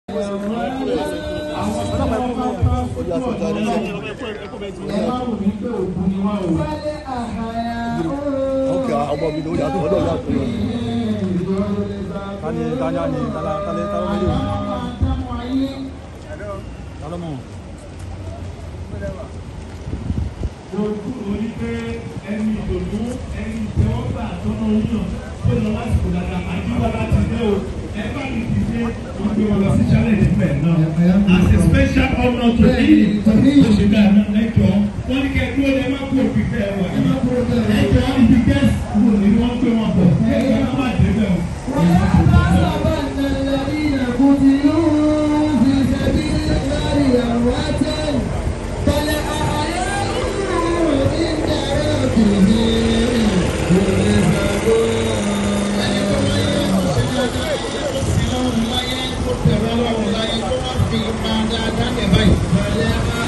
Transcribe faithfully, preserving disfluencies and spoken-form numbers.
As a special honor to me, to me, to the guy, like you, one can do them up to prepare one. Like you, if you guess, you want to want to. Hey, I'm not the girl. Thank you.